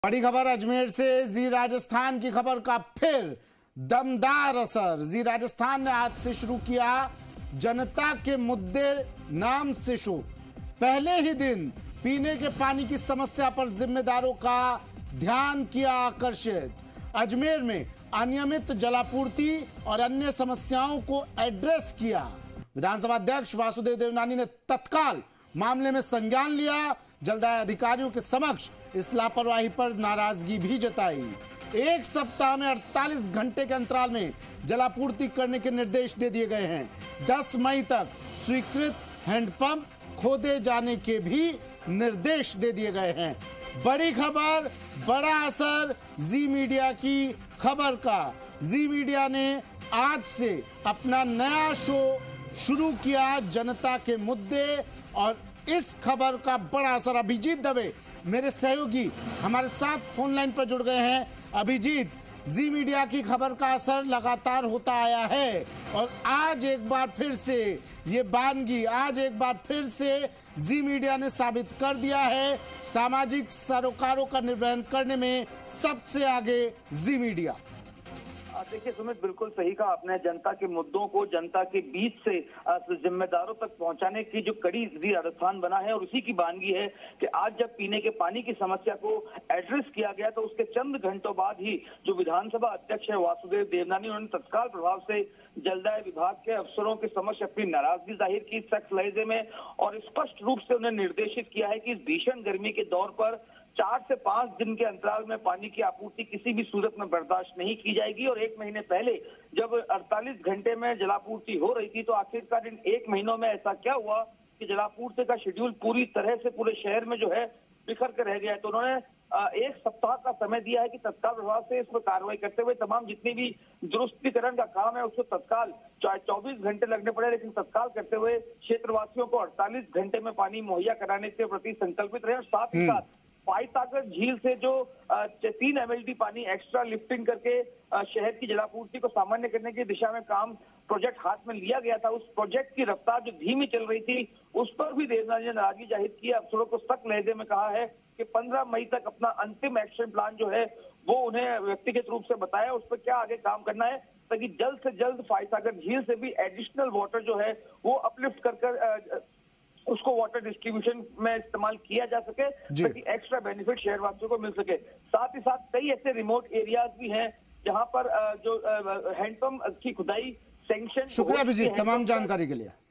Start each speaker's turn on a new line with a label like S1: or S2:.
S1: बड़ी खबर अजमेर से। जी राजस्थान की खबर का फिर दमदार असर। जी राजस्थान ने आज से शुरू किया जनता के मुद्दे नाम से शो। पहले ही दिन पीने के पानी की समस्या पर जिम्मेदारों का ध्यान किया आकर्षित। अजमेर में अनियमित जलापूर्ति और अन्य समस्याओं को एड्रेस किया। विधानसभा अध्यक्ष वासुदेव देवनानी ने तत्काल मामले में संज्ञान लिया। जलदाय अधिकारियों के समक्ष इस लापरवाही पर नाराजगी भी जताई। एक सप्ताह में 48 घंटे के अंतराल में जलापूर्ति करने के निर्देश दे दिए गए हैं। 10 मई तक स्वीकृत हैंडपंप खोदे जाने के भी निर्देश दे दिए गए हैं। बड़ी खबर, बड़ा असर जी मीडिया की खबर का। जी मीडिया ने आज से अपना नया शो शुरू किया जनता के मुद्दे, और इस खबर का बड़ा असर। अभिजीत दवे मेरे सहयोगी हमारे साथ फोन लाइन पर जुड़ गए हैं। अभिजीत, जी मीडिया की खबर का असर लगातार होता आया है और आज एक बार फिर से ये बानगी, आज एक बार फिर से जी मीडिया ने साबित कर दिया है सामाजिक सरोकारों का निर्वहन करने में सबसे आगे जी मीडिया।
S2: देखिए सुमित, बिल्कुल सही कहा आपने। जनता के मुद्दों को जनता के बीच से जिम्मेदारों तक पहुंचाने की जो कड़ी जी राजस्थान बना है, और उसी की बानगी है कि आज जब पीने के पानी की समस्या को एड्रेस किया गया तो उसके चंद घंटों बाद ही जो विधानसभा अध्यक्ष है वासुदेव देवनानी, उन्होंने तत्काल प्रभाव से जलदाय विभाग के अफसरों के समक्ष अपनी नाराजगी जाहिर की सख्त लहजे में, और स्पष्ट रूप से उन्हें निर्देशित किया है कि इस भीषण गर्मी के दौर पर 4 से 5 दिन के अंतराल में पानी की आपूर्ति किसी भी सूरत में बर्दाश्त नहीं की जाएगी। और 1 महीने पहले जब 48 घंटे में जलापूर्ति हो रही थी तो आखिरकार इन 1 महीनों में ऐसा क्या हुआ कि जलापूर्ति का शेड्यूल पूरी तरह से पूरे शहर में जो है बिखर कर रह गया है। तो उन्होंने 1 सप्ताह का समय दिया है कि तत्काल प्रभाव से इस पर कार्रवाई करते हुए तमाम जितनी भी दुरुस्तीकरण का काम है उसको तत्काल, चाहे 24 घंटे लगने पड़े लेकिन तत्काल करते हुए क्षेत्रवासियों को 48 घंटे में पानी मुहैया कराने के प्रति संकल्पित रहे। और साथ ही साथ फायसागर झील से जो 3 MLD पानी एक्स्ट्रा लिफ्टिंग करके शहर की जलापूर्ति को सामान्य करने की दिशा में काम प्रोजेक्ट हाथ में लिया गया था, उस प्रोजेक्ट की रफ्तार जो धीमी चल रही थी उस पर भी देवनानी ने नाराजगी जाहिर की। अफसरों को सख्त लहजे में कहा है कि 15 मई तक अपना अंतिम एक्शन प्लान जो है वो उन्हें व्यक्तिगत रूप से बताया, उस पर क्या आगे काम करना है ताकि जल्द से जल्द फायसागर झील से भी एडिशनल वाटर जो है वो अपलिफ्ट कर उसको वाटर डिस्ट्रीब्यूशन में इस्तेमाल किया जा सके ताकि एक्स्ट्रा बेनिफिट शहरवासियों को मिल सके। साथ ही साथ कई ऐसे रिमोट एरियाज भी हैं जहां पर जो हैंडपंप की खुदाई सैंक्शन।
S1: शुक्रिया अभिजीत तमाम जानकारी के लिए।